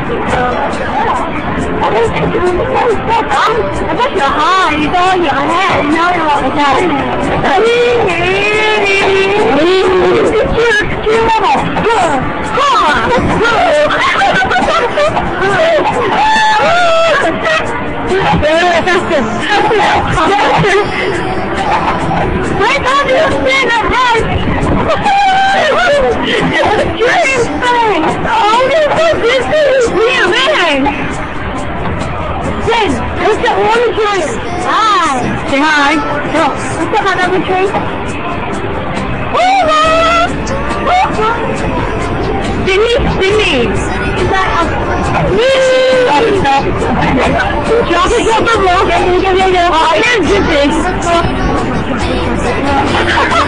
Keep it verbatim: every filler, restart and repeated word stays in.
I bet you're high, you go in your head, you know you're like that. I thought you were saying that right. It's a dream thing. Oh, this is real, man. Jen, what's that one tree? Hi. Say hi. No. What's that other tree? Sydney, Sydney. Is that a... Drop it on the road and you can get it. Oh, here's the thing.